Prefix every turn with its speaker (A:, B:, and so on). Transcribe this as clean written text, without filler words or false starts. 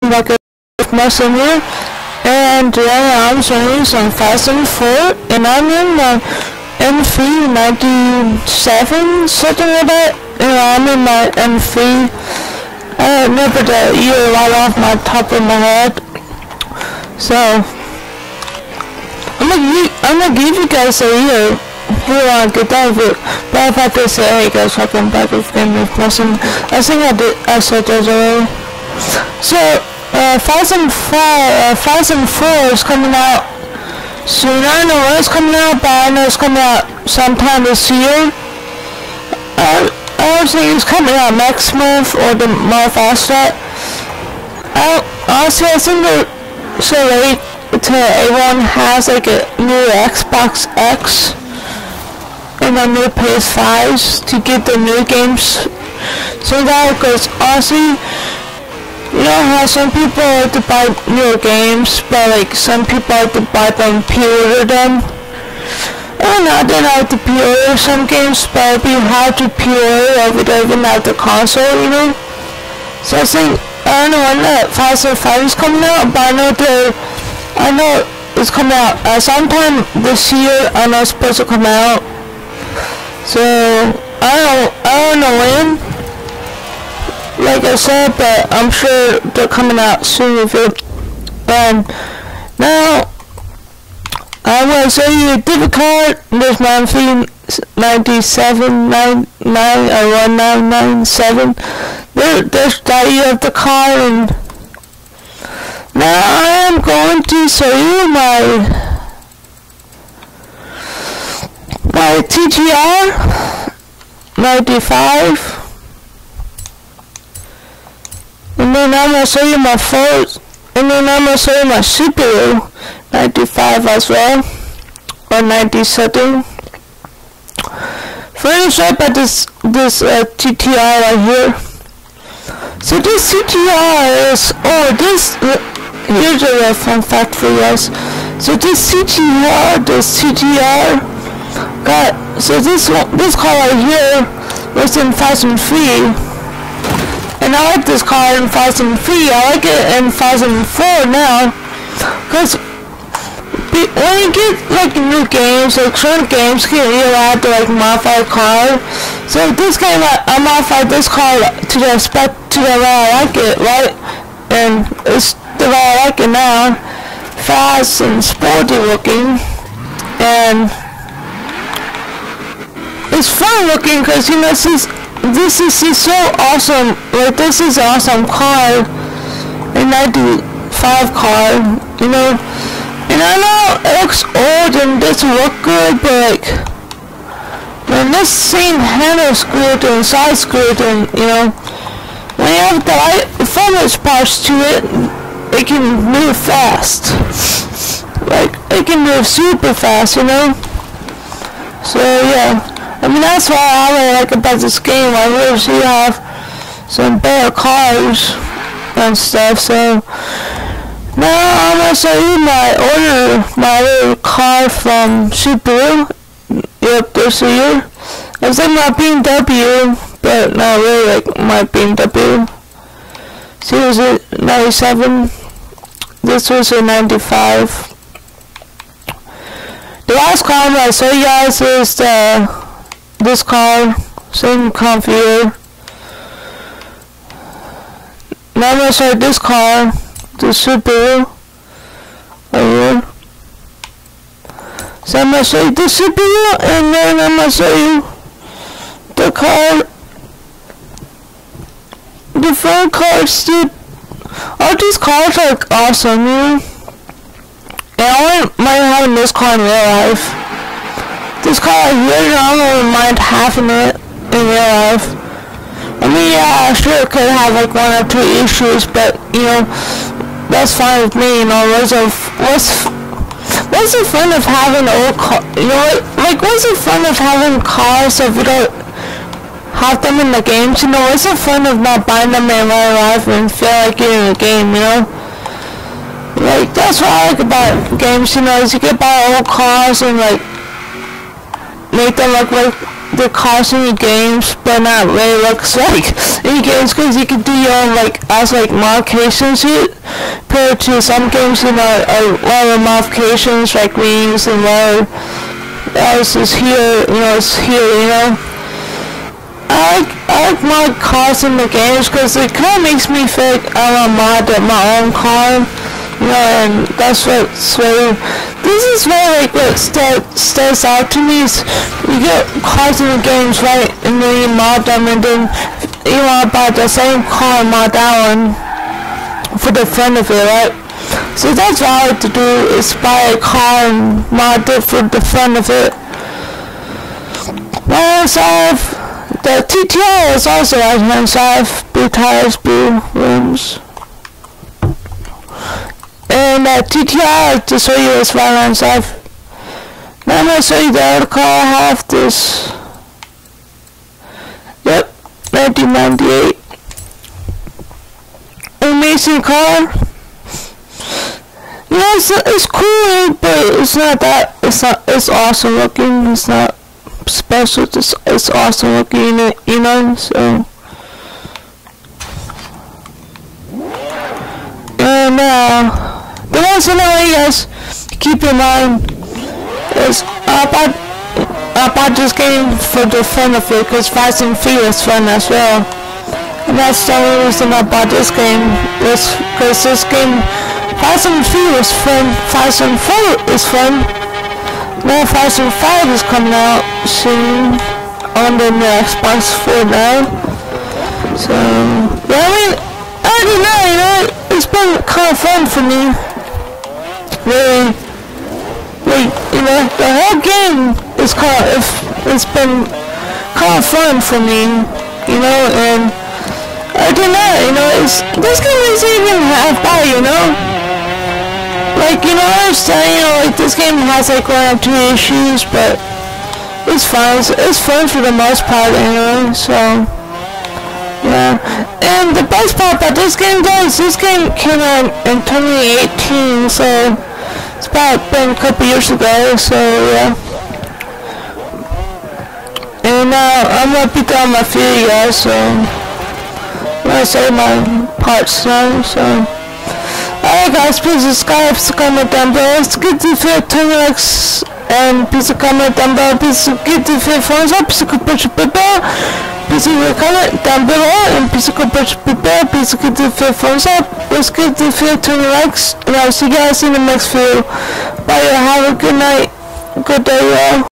A: Like a muscle here, and yeah, I'm showing some Fast and 4, and I'm in my M3 97, something like that. And I'm in my M3. I remember the year right off my top of my head. So I'm gonna give you guys a year here on Get Down with it. But if I did say, hey guys, welcome back with Game of Muscle, I think I said that already. So Fast and 4 is coming out soon. I don't know when it's coming out, but I know it's coming out sometime this year. I don't think it's coming out next month or the month after that. Honestly, I think they're so late till everyone has like a new Xbox X and a new PS5s to get the new games. So that, because honestly, you know how some people like to buy newer games, but like some people like to buy them, pre-order them. And I don't like to pre-order some games, but it'd be hard to pre-order if you don't even have the console, you know? So I think, I don't know when the Fast and 5 is coming out, but I know it's coming out sometime this year. I know it's supposed to come out. So I don't know when. Like I said, but I'm sure they're coming out soon with it. Now I'm gonna show you a debit card. There's my M3 9799 or 1997. There's the value of the card, and now I am going to show you my TGR 95. And then I'm going to show you my Forza, and then I'm going to show you my Subaru 95 as well, or 97. First up at this TTR right here. So this TTR is, here's a fun fact for you guys. So this TTR so this car right here was in Fast and 3. And I like this car in Forza 3. I like it in Forza 4 now, because when you get like new games, like certain games, you can allowed to like modify a car. So this game, I modified this car to the spec to the way I like it, right? And it's the way I like it now, fast and sporty looking, and it's fun looking because you know this is so awesome. Like this is an awesome car, a 95 car, you know. And I know it looks old and doesn't look good, but like when this same handle screwed and side screwed, and you know, when you have the performance parts to it, it can move fast. Like it can move super fast, you know. So yeah. I mean, that's what I really like about this game. I really see you have some better cars and stuff. So now I'm gonna show you my little car from Subaru. Yep, this year. It's like my BMW, but not really like my BMW. See, was it 97? This was a 95. The last car I'm gonna show you guys is this car, same configure. Now I'm gonna show you this car, the Subaru, right here. So I'm gonna show you the Subaru, and then I'm gonna show you the car, the front car. All these cars are like awesome, you know? And I wouldn't mind having this car in real life. This car here, I don't mind having it in real life. I mean, yeah, sure it could have like 1 or 2 issues, but you know, that's fine with me. You know, what's the fun of having old car? You know, like what's the fun of having cars if you don't have them in the games? You know, what's the fun of not buying them in real life and feel like you're in a game? You know, like that's what I like about games. You know, is you can buy old cars and like make them look like they're causing games, but not really looks like any games, because you can do your own as modifications compared to some games, you know, a lot of modifications like rings and what else is here, you know, it's here, you know. I like mod cars in the games because it kind of makes me feel like I want to mod my own car, you know, and that's what's really, this is very like what stands out to me is you get cars in the games, right, and then you mod them, and then you want to buy the same car and mod that one for the fun of it, right? So that's what I like to do, is buy a car and mod it for the fun of it. The TTR is also right-hand blue tires, blue rims. And TTR, to show you, is right-hand side. Now I'm going to show you the other car I have, this. Yep, 1998. Amazing car. You know, it's cool, but it's not that, it's awesome looking, it's not special, it's awesome looking, you know, so. And the one thing I want you guys to keep in mind is I bought this game for the fun of it, because Fast and Furious is fun as well. And that's the only reason I bought this game, is because this game, Fast and Furious is fun, Fast and 4 is fun. Now Forza 5 is coming out soon on the Xbox 4 now. So, yeah, I mean, I don't know, you know, it's been kind of fun for me. Really, like, you know, the whole game is it's been kind of fun for me, you know, and I don't know, you know, this game isn't even half bad, you know. Like, you know, I understand, you know, like, this game has, like, one or two issues, but it's fun. It's fun for the most part, anyway, so, yeah. And the best part about this game, though, is this game came out in 2018, so it's been a couple years ago, so, yeah. And, I'm gonna be done my video, guys, so I'm gonna say my parts now, so. Alright guys, please subscribe, comment down below, please give the video 10 likes, and please comment down below, please give the video thumbs up, please push the bell, please leave a comment down below, and please push the bell, please give the video thumbs up, please give the video 20 likes, and I'll see you guys in the next video. Bye, have a good night, good day, y'all.